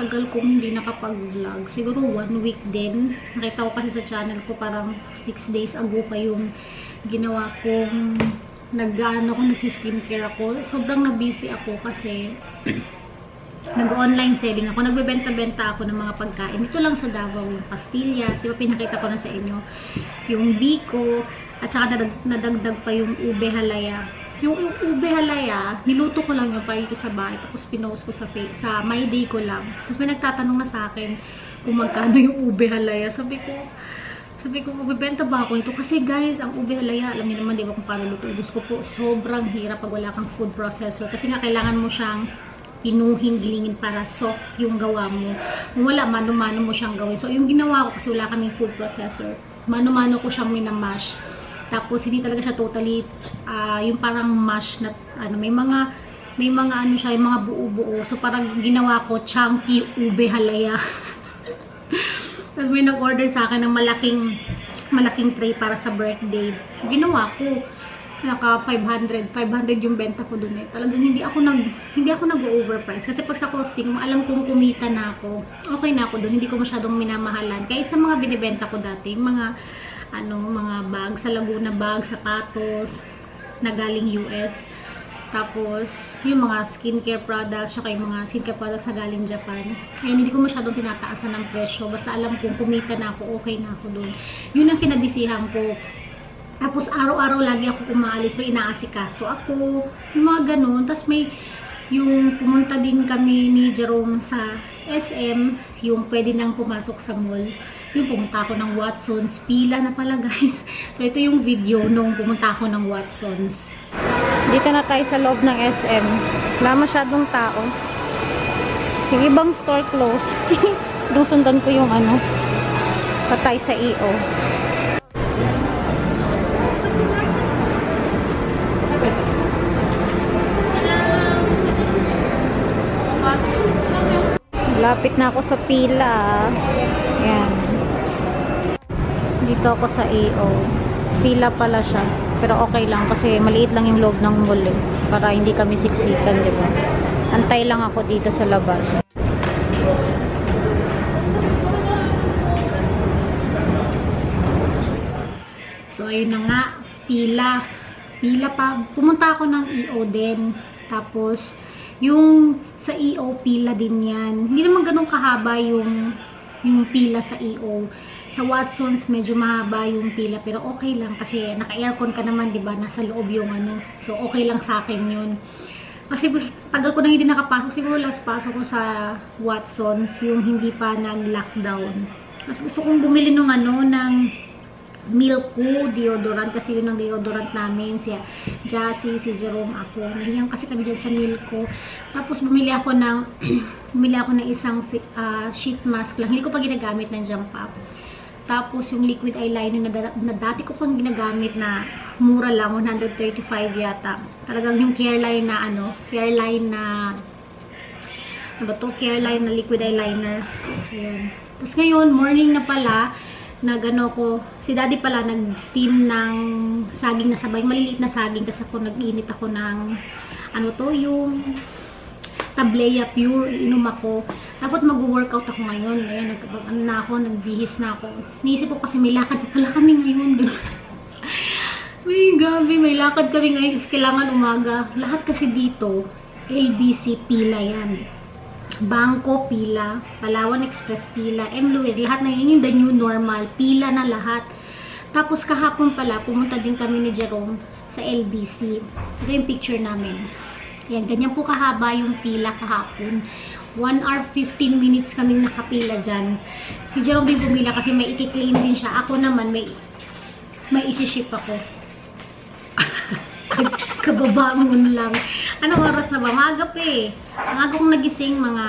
tagal kong hindi nakapag-vlog. Siguro 1 week din. Nakita ko kasi sa channel ko parang 6 days ago pa yung ginawa kong nagsi-skincare ako. Sobrang na-busy ako kasi nag-online selling ako. Nagbebenta-benta ako ng mga pagkain. Ito lang sa Davao, yung pastillas. Diba pinakita ko na sa inyo? Yung biko. At saka nadagdag pa yung ube halaya. Yung ube halaya, niluto ko lang yung pa dito sa bahay. Tapos pinost ko sa My Day ko lang. Tapos may nagtatanong na sa akin kung magkano yung ube halaya. Sabi ko, magbibenta ba ako nito? Kasi guys, ang ube halaya, alam niyo naman, di ba kung paano luto. Gusto ko po, sobrang hirap pag wala kang food processor. Kasi nga, kailangan mo siyang pinuhin, gilingin para soft yung gawa mo. Kung wala, mano-mano mo siyang gawin. So, yung ginawa ko, kasi wala kaming food processor, mano-mano ko siyang minamash. Tapos, hindi talaga siya totally, yung parang mash na, may mga ano siya, yung mga buo-buo. So, parang ginawa ko, chunky ube halaya. Tapos, may nag-order sa akin ng malaking tray para sa birthday. So, ginawa ko, naka 500 yung benta ko dun eh. Talagang hindi ako nag-overprice. Kasi pag sa costing, alam kong kumita na ako. Okay na ako dun, hindi ko masyadong minamahalan. Kahit sa mga binibenta ko dati, mga bag, sa Laguna bag, sapatos, na galing US. Tapos, yung mga skincare products, saka yung mga skincare products na galing Japan. Ayun, hindi ko masyadong tinataasan ng presyo. Basta alam kong kumita na ako, okay na ako dun. Yun ang kinabisihan ko. Tapos, araw-araw lagi ako umaalis, may inaasikaso ako, yung mga ganun. Tapos, may yung pumunta din kami ni Jerome sa SM, yung pwede nang pumasok sa mall. Yung pumunta ako ng Watsons, pila na pala guys. So, ito yung video nung pumunta ako ng Watsons. Dito na tayo sa loob ng SM. Wala masyadong tao. Yung ibang store close. Sundan ko yung patay sa EO. Lapit na ako sa pila. Ayan. Dito ako sa EO. Pila pala siya. Pero okay lang kasi maliit lang yung loob ng mall eh. Para hindi kami siksikan, di ba? Antay lang ako dito sa labas. So, ayun na nga. Pila. Pila pa. Pumunta ako ng EO din. Tapos, yung sa EO, pila din yan. Hindi naman ganun kahaba yung pila sa EO. Sa Watsons, medyo mahaba yung pila. Pero okay lang kasi naka-aircon ka naman, diba? Nasa loob yung So, okay lang sa akin yun. Kasi tagal ko nang hindi nakapasok. Siguro last pasok ko sa Watsons, yung hindi pa nag-lockdown. Mas gusto kong bumili ng ng Milko deodorant kasi yun ang deodorant namin, si Jassy, si Jerome, ako. Nahiyang kasi kami dyan sa Milko. Tapos bumili ako ng isang sheet mask lang. Hindi ko pa ginagamit ng Jump Up. Tapos yung liquid eyeliner na dati ko pang ginagamit na mura lang, 135 yata. Talagang yung Careline na Careline na Careline na liquid eyeliner. Ayan. Tapos ngayon, morning na pala, si daddy pala nag-steam ng saging na sabay, maliliit na saging kasi nag-init ako ng yung Tablea Pure, inom ako. Dapat mag-workout ako ngayon. Ayan, nagbihis na ako. Niisip ko kasi may lakad pala kami ngayon. May gabi, may lakad kami ngayon kasi kailangan umaga. Lahat kasi dito, LBC pila yan. Bangko pila, Palawan Express pila, M. Louis, lahat na yun yung the new normal, pila na lahat. Tapos kahapon pala, pumunta din kami ni Jerome sa LBC. Ito yung picture namin. Yan, ganyan po kahaba yung pila kahapon. 1 hour 15 minutes kaming nakapila dyan. Si Jerome din pumila kasi may i-clean din siya. Ako naman, may isi-ship ako. Kababa mo lang. Anong oras na ba? Maaga pa eh. Ang aga kong nagising, mga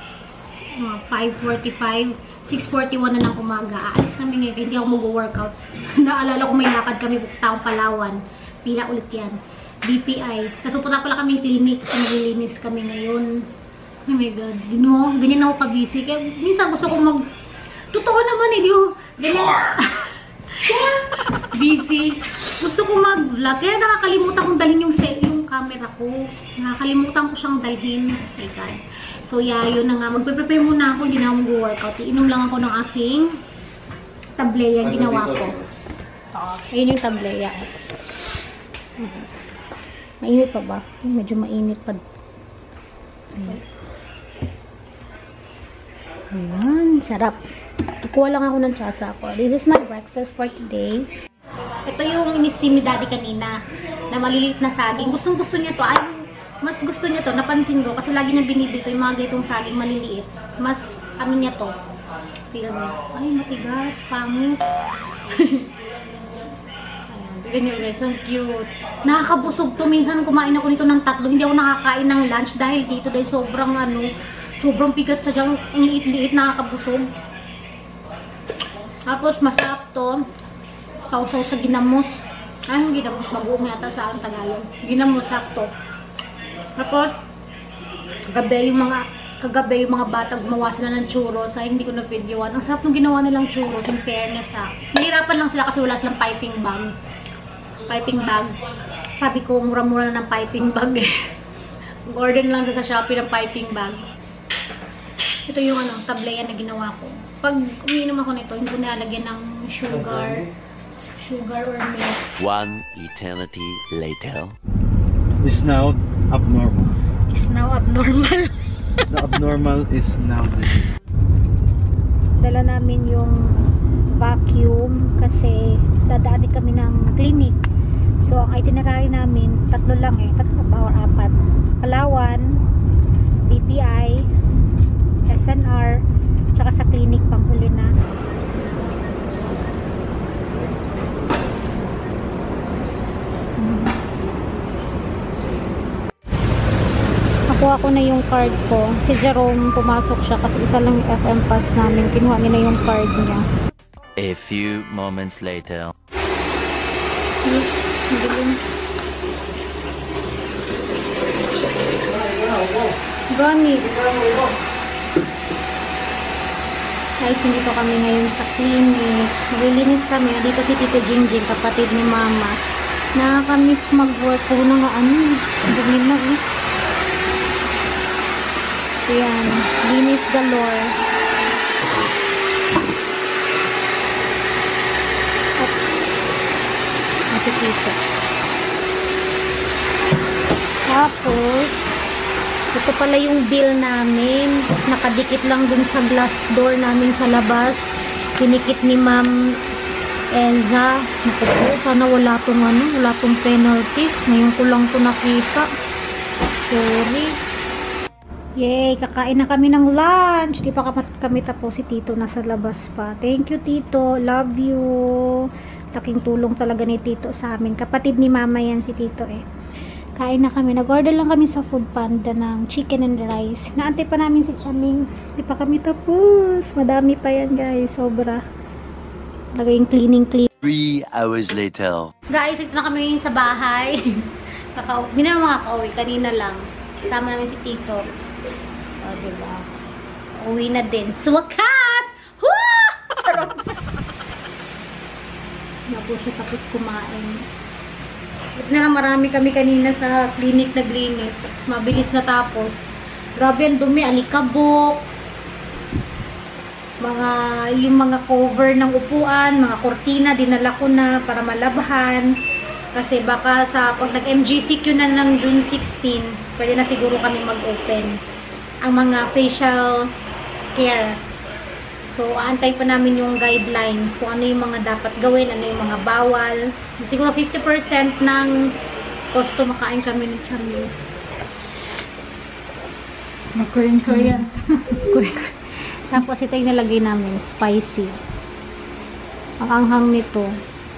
5:45, 6:41 na ng umaga. Aalis kami ngayon, hindi ako mag-workout. Naalala ko may lakad kami, taong Palawan. Pila ulit yan. BPI. Tapos pupunta pala kaming clinic. Kasi maglilinis kami ngayon. Oh my God. Ganyan ako ka-busy. Kaya minsan gusto ko Totoo naman eh, di ko. Ganyan. Busy. Gusto ko mag-vlog. Kaya nakakalimutan kong dalhin yung yung camera ko. Nakakalimutan ko siyang dalhin. My God. So, yeah, yun na nga. Magpe-prepare muna ako. Hindi na ako mag-workout. Iinom lang ako ng aking tableya. Ginawa ko. Ayun yung tableya. Mainit pa ba? Medyo mainit pa. Ayan. Sarap. Kukuha lang ako ng tsasa ko. This is my breakfast for today. Ito yung in-steam ni Daddy kanina na maliliit na saging. Gustong-gusto niya to. Ay, mas gusto niya to. Napansin ko kasi lagi niya binibili to yung mga ganitong saging maliliit. Mas ano niya to. Feel niya. Ay, matigas. Pangit. Ayan, ganyan guys. Ang cute. Nakakabusog to. Minsan kumain ako nito ng 3. Hindi ako nakakain ng lunch dahil dito. Dahil sobrang sobrang bigat sa dyan. Ang liit-liit. Nakakabusog. Tapos masarap to. Sausaw sa ginamos. Anong ginamos? Bagoong yata sa ang Tagalog. Ginamos sakto. Tapos, kagabi yung mga bata gumawa sila ng churros. Ay, hindi ko na-videoan. Ang sarap nung ginawa nilang churros. In fairness ha. Nahirapan lang sila kasi wala silang piping bag. Piping bag. Sabi ko, mura-mura na ng piping bag eh. Order lang sa Shopee ng piping bag. Ito yung tableya na ginawa ko. Pag umiinom ako nito, hindi ko nilalagyan ng sugar or milk. One eternity later. Is now abnormal. Is now abnormal. The abnormal is now there. Dala namin yung vacuum kasi dadaanin kami ng clinic. So, ang itinerary namin, 3 lang eh. 3 ba or 4? Palawan, BPI, SNR, tsaka sa clinic panghuli na. Ako na yung card ko. Si Jerome, pumasok siya kasi isa lang yung FM pass namin. Kinuha niya na yung card niya. A few moments later. Gani. Guys, dito kami ngayon sa clinic. Naglilinis kami. Dito si Tito Jingjing, kapatid ni Mama. Nakakamiss mag-work ko na nga dumi na eh. Ayan, linis galore. Oops. Nakikita. Tapos, ito pala yung bill namin. Nakadikit lang dun sa glass door namin sa labas. Pinikit ni Ma'am Elza. Naku po, sana wala tong penalty. Ngayon ko lang to nakita. Sorry. Yay, kakain na kami ng lunch. Di pa kami tapos, si Tito nasa labas pa. Thank you, Tito. Love you. Laking tulong talaga ni Tito sa amin. Kapatid ni Mama yan si Tito eh. Kain na kami. Nag-order lang kami sa Food Panda ng chicken and rice. Naantay pa namin si Chaming. Di pa kami tapos. Madami pa yan, guys. Sobra. Lagay yung cleaning. 3 hours later. Guys, ito na kami sa bahay. Hindi na makaka-uwi. Kanina lang. Kasama namin si Tito. O, diba? Uwi na din. Suwakas! Woo! Sarap! Tapos siya tapos kumain. At na marami kami kanina sa clinic naglinis. Mabilis na tapos. Grabe ang dumi. Alikabok. Yung mga cover ng upuan, mga kortina, dinala ko na para malabhan. Kasi baka pag nag-MGCQ na ng June 16, pwede na siguro kami mag-open ang mga facial care. So, aantay pa namin yung guidelines kung ano yung mga dapat gawin, ano yung mga bawal. Siguro 50% ng costo makain kami ng Chaming. Korean. Tapos ito yung nalagay namin, spicy. Ang anghang nito.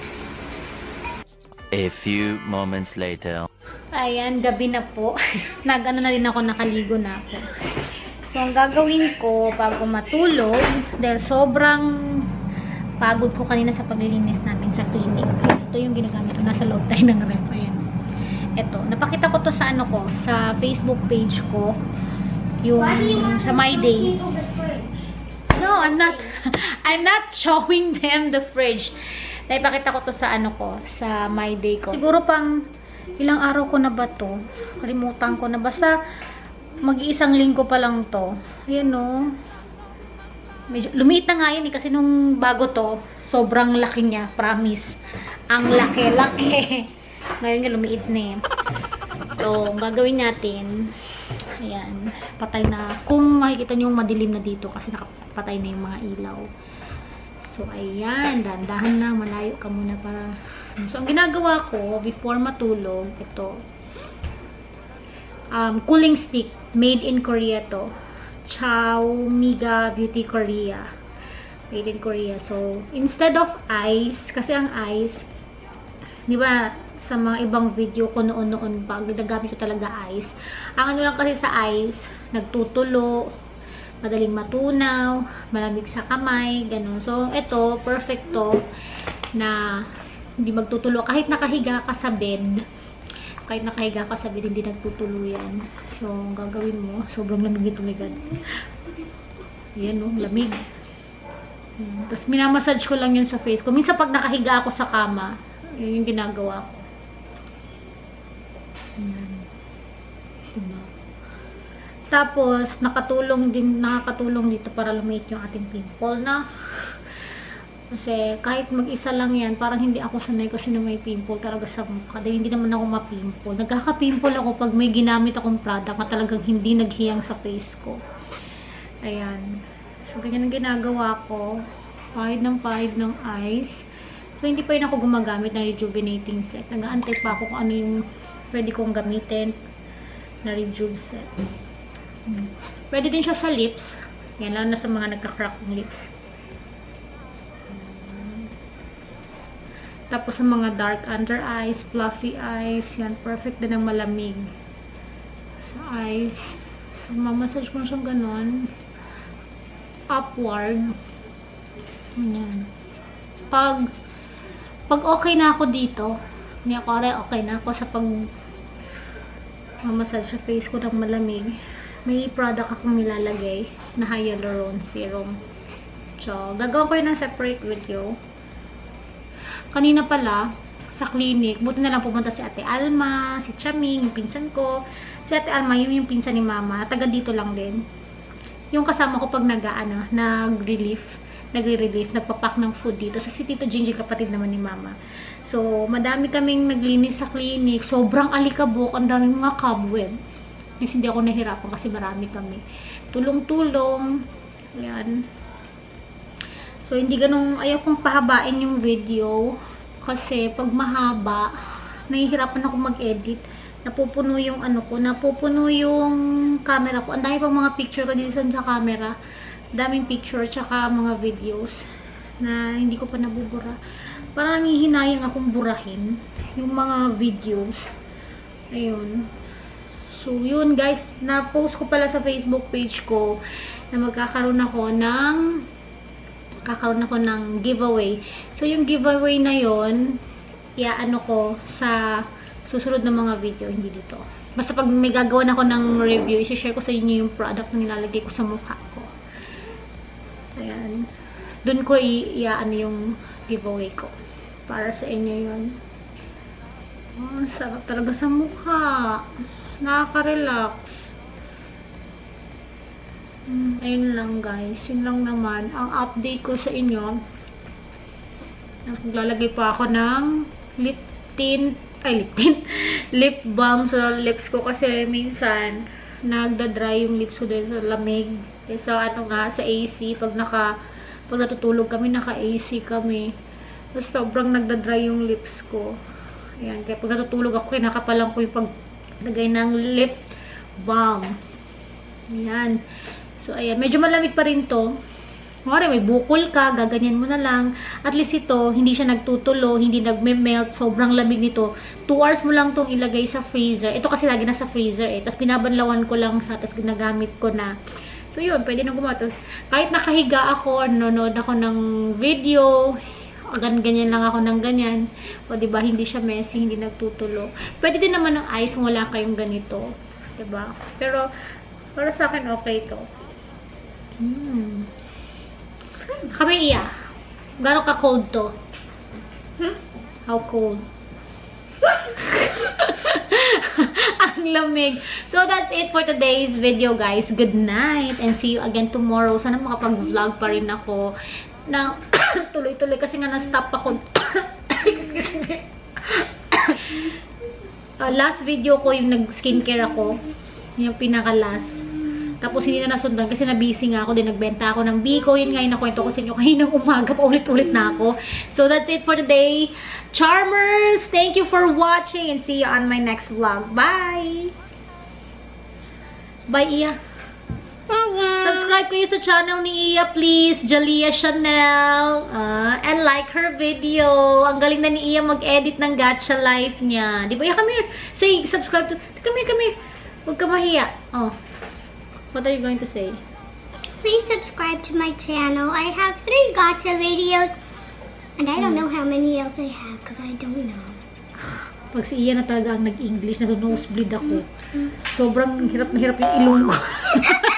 A few moments later. Ayan, gabi na po. Nag-ano na rin ako, nakaligo na ako. So, ang gagawin ko bago matulog, dahil sobrang pagod ko kanina sa paglilinis namin sa clinic. Ito yung ginagamit ko. Nasa loob tayo ng ref. Ayan. Ito. Napakita ko to sa sa Facebook page ko. Yung sa My Day. No, I'm not showing them the fridge. Naipakita ko to sa sa My Day ko. Siguro pang Ilang araw ko na ba to? Kalimutan ko na. Basta, mag-iisang linggo pa lang to. Ayan o. Medyo, lumiit na nga yun kasi nung bago to, sobrang laki niya. Promise. Ang laki-laki. Ngayon nga lumiit na eh. So, ang gagawin natin, ayan, patay na. Kung makikita nyo yung madilim na dito kasi nakapatay na yung mga ilaw. So, ayan, dahan-dahan lang, malayo ka muna para. So, ang ginagawa ko, before matulog, ito, cooling stick, made in Korea to. Chow Miga Beauty Korea. Made in Korea. So, instead of ice, kasi ang ice, di ba, sa mga ibang video ko noon pa, ginagamit ko talaga ice. Ang ano lang kasi sa ice, nagtutulo, madaling matunaw, malamig sa kamay, ganun. So, ito, perfect to, na hindi magtutulo. Kahit nakahiga ka sa bed, hindi nagtutulo yan. So, ang gagawin mo, sobrang lamig ito, ligad. Yan, no, lamig. Tapos, minamassage ko lang yan sa face ko. Minsan, pag nakahiga ako sa kama, yun yung ginagawa ko. Yan. Diba? Tapos, nakakatulong dito para lumiit yung ating pimple na. Kasi, kahit mag-isa lang yan, parang hindi ako sanay kasi na may pimple talaga sa mukha. Dahil hindi naman ako mapimple. Nagkaka-pimple ako pag may ginamit akong product na talagang hindi naghiyang sa face ko. Ayan. So, ganyan ang ginagawa ko. Pahid ng eyes. So, hindi pa rin ako gumagamit ng rejuvenating set. Nag-aantay pa ako kung ano yung pwede kong gamitin na rejuve set. Pwede din siya sa lips. Yan, lalo na sa mga nagka-crack ng lips. Tapos sa mga dark under eyes, fluffy eyes, yan, perfect din ang malamig. Sa eyes, mamassage ko na siyang ganon. Upward. Yan. Pag okay na ako dito, okay na ako sa mamassage sa face ko ng malamig, may product akong nilalagay na hyaluronic serum. So, gagawin ko yun ng separate video. Kanina pala, sa clinic, buti na lang pumunta si Ate Alma, si Chaming, yung pinsan ko. Si Ate Alma, yung pinsan ni Mama, taga dito lang din. Yung kasama ko pag nagre-relief, nagpapak ng food dito. Sa si Tito Jinji, kapatid naman ni Mama. So, madami kaming naglinis sa clinic. Sobrang alikabok, ang daming mga cobweb. Kasi hindi ako nahirapan kasi marami kami. Tulong-tulong. Ayan. So, hindi ganun, ayaw kong pahabain yung video. Kasi, pag mahaba, nahihirapan ako mag-edit. Napupuno yung napupuno yung camera ko. Ang dami pang mga picture ko dito sa camera. Daming picture, tsaka mga videos na hindi ko pa nabubura. Parang nangihinayang akong burahin yung mga videos. Ayun. So, yun guys. Na-post ko pala sa Facebook page ko na magkakaroon ako ng giveaway. So, yung giveaway na yon, iaano ko sa susunod na mga video, hindi dito. Basta pag may gagawin ako ng review, isi-share ko sa inyo yung product na nilalagay ko sa mukha ko. Ayan. Doon ko iaano yung giveaway ko. Para sa inyo yun. Oh, sarap talaga sa mukha. Nakaka-relax. Ayun lang guys. Yun lang naman. Ang update ko sa inyo. Naglalagay pa ako ng lip balm sa lips ko kasi minsan nagda-dry yung lips ko dahil sa lamig. Sa sa AC. Pag natutulog kami, naka-AC kami. Tapos sobrang nagda-dry yung lips ko. Ayan. Kaya pag natutulog ako, kinakapalan ko yung paglagay ng lip balm. Ayan. So, ayan. Medyo malamig pa rin to. Mare, may bukol ka, gaganyan mo na lang. At least ito, hindi siya nagtutulo, hindi nagme-melt. Sobrang lamig nito. 2 hours mo lang tong ilagay sa freezer. Ito kasi lagi nasa freezer eh. Tapos binabanlawan ko lang siya. Tapos ginagamit ko na. So, yun. Pwede na gumawa. Kahit nakahiga ako, nanonood ako ng video, ganyan lang ako ng ganyan. O, diba, hindi siya messy, hindi nagtutulo. Pwede din naman ng ice kung wala kayong ganito. Diba? Pero, para sa akin, okay to. Kami iya. Gano'n ka cold to? How cold? Ang lamig. So, that's it for today's video, guys. Good night and see you again tomorrow. Sana makapag-vlog pa rin ako na tuloy-tuloy kasi nga na-stop ako. Excuse me. Last video ko, yung nag-skincare ako. Yung pinaka-last. Tapos hindi na nasundan kasi na-busy nga ako. Din nagbenta ako ng Biko. Yun nga yung nakwento ko sa inyo kaninang umaga. Paulit-ulit na ako. So that's it for today. Charmers, thank you for watching and see you on my next vlog. Bye! Bye, Iya. Subscribe kayo sa channel ni Iya, please. Jalea Chanel. And like her video. Ang galing na ni Iya mag-edit ng gacha life niya. Di ba? Iya, come here. Say, subscribe to... Come here. Huwag ka mahiya. Oh. What are you going to say? Please subscribe to my channel. I have 3 gacha videos. And I don't know how many else I have because I don't know. Pag si Iya na talaga ang nag-English, nag-nosebleed ako. Sobrang hirap na hirap yung ilong ko.